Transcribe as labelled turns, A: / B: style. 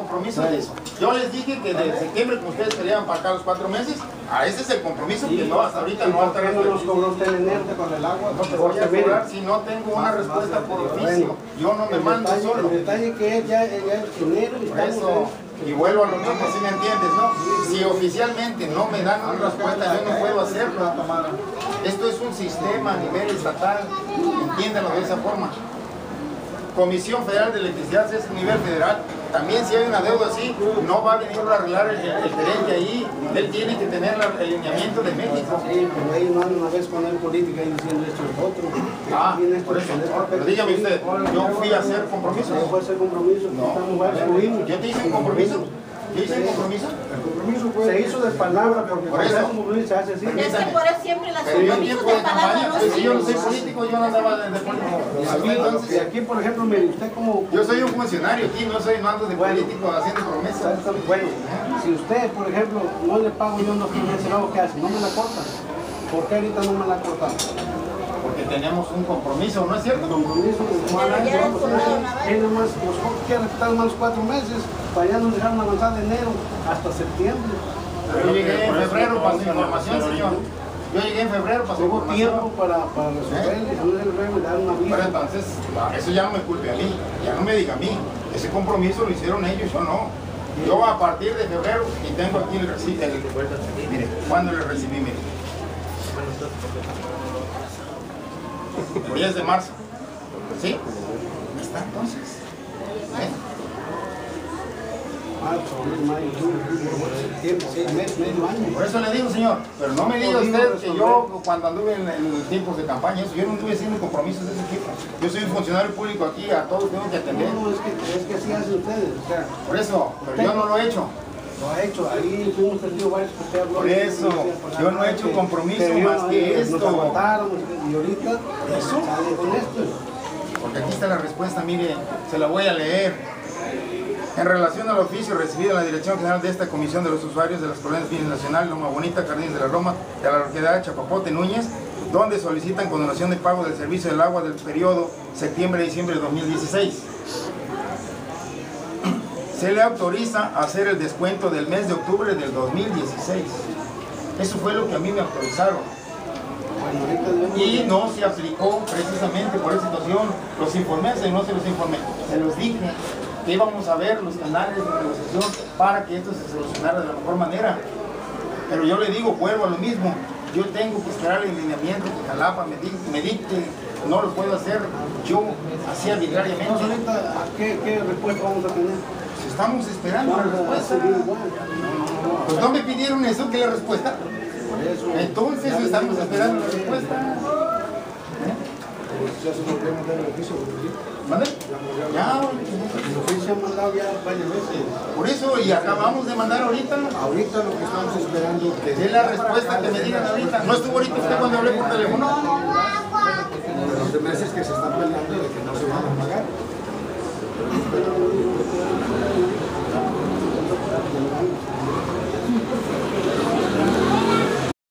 A: compromiso de eso. Yo les dije que de septiembre, como ustedes querían para acá los 4 meses, ese es el compromiso que no, hasta ahorita no
B: ¿Por qué no nos cobró usted el enerte con el agua?
A: No te voy a cobrar si no tengo una respuesta por oficio. Yo no me mando solo.
B: El detalle que es ya es enero y
A: por eso, y vuelvo a lo mismo, si me entiendes, ¿no? Si oficialmente no me dan una respuesta, yo no puedo hacerlo. Esto es un sistema a nivel estatal, entiéndanlo de esa forma. Comisión Federal de Electricidad es a nivel federal. También si hay una deuda así, no va a venir a arreglar el gerente ahí. Él tiene que tener el alineamiento de México.
B: Sí, pero ahí no una vez con el política y diciendo esto es otro.
A: Por eso. Pero dígame usted, yo fui a hacer compromisos.
B: Yo fui a hacer compromisos.
A: No. ¿Yo te hice un compromiso? ¿Yo hice un compromiso?
B: El compromiso se hizo de palabra, porque
A: por eso
B: se hace así.
C: Es que por eso siempre las
A: pero yo en
C: compromisos
A: tiempo
C: de
A: de
C: palabra
A: campaña,
C: no
A: pues si yo no soy
C: sirven.
A: político, yo no andaba de político.
B: Y aquí, por ejemplo, mire, usted como...
A: Yo soy un funcionario aquí, no ando de político haciendo promesas.
B: Bueno, si usted, por ejemplo, no le pago yo unos meses, ¿qué hace? ¿No me la corta? ¿Por qué ahorita no me la cortan?
A: Porque tenemos un compromiso, ¿no es cierto?
B: Compromiso, tiene más, nosotros quieren respetar más 4 meses, para allá nos dejaron avanzar de enero hasta septiembre.
A: Yo llegué en febrero para su información, señor. Yo llegué en febrero para su
B: Hubo
A: información.
B: tiempo para resolver, y dar una vida.
A: Pero entonces, eso ya no me culpe a mí, ya no me diga a mí. Ese compromiso lo hicieron ellos, yo no. Yo a partir de febrero, y tengo aquí el recibo, mire, ¿cuándo le recibí? Mire. Por 10 de marzo. ¿Sí? ¿Ahí está entonces?
B: Marzo, abril, mayo, junio, julio, septiembre, medio año.
A: Por eso le digo, señor, pero no me diga usted que yo cuando anduve en tiempos de campaña, yo no estuve haciendo compromisos de ese tipo. Yo soy un funcionario público aquí, a todos tengo que atender.
B: No, es que así hacen ustedes. O sea,
A: por eso, pero yo no lo he hecho.
B: Lo ha hecho, ahí fuimos tenido varios que usted habló.
A: Por eso, yo no he hecho compromiso más que esto.
B: Nos aguantaron y ahorita sale con esto.
A: Porque aquí está la respuesta, mire, se la voy a leer. En relación al oficio recibido en la Dirección General de esta Comisión de los Usuarios de las Colonias Bienes Nacional, Loma Bonita, Jardines de la Roma, de la localidad de Chapapote, Núñez, donde solicitan condonación de pago del servicio del agua del periodo septiembre-diciembre de 2016. Se le autoriza a hacer el descuento del mes de octubre del 2016. Eso fue lo que a mí me autorizaron. Y no se aplicó precisamente por esa situación. Los informé, no se los informé. Se los dije que íbamos a ver los canales de negociación para que esto se solucionara de la mejor manera. Pero yo le digo, vuelvo a lo mismo. Yo tengo que esperar el lineamiento que Jalapa me dicte. No lo puedo hacer yo así arbitrariamente.
B: ¿Qué respuesta vamos a tener?
A: Estamos esperando la respuesta. Pues no me pidieron eso, que la respuesta. Entonces estamos esperando la respuesta.
B: Ya se lo puede mandar el oficio.
A: ¿Vale? Ya.
B: El oficio se ha mandado ya varias veces.
A: Por eso, y acabamos de mandar ahorita.
B: Ahorita lo que estamos esperando
A: que dé la respuesta, que me digan ahorita. ¿No estuvo ahorita usted cuando hablé por teléfono?
B: los meses que se están peleando de que no se